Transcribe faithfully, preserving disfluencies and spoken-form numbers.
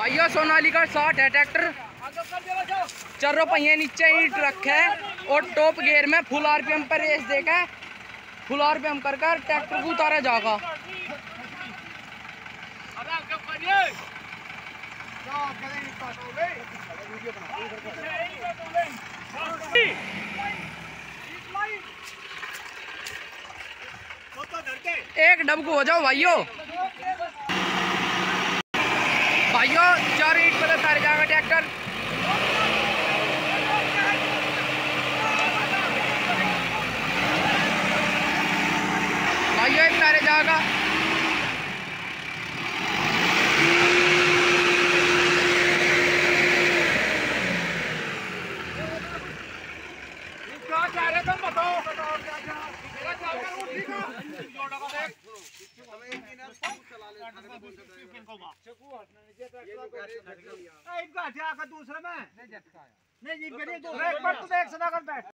भाइयों सोनालिका साठ है ट्रैक्टर, चारों पहिए नीचे ही ट्रक है और टॉप गियर में फुल आरपीएम पर रेस देकर फुल आरपीएम कर कर ट्रैक्टर को उतारा जाएगा। एक डबकू हो जाओ भाइयों। भाइयों चार ईंट पर उतार जाएगा ट्रैक्टर। भाइयों एक तारे जाएगा। क्या चाह रहे तुम बताओ? दूसरे में नहीं जी, दूसरे एक बार तो देख सुना कर बैठ।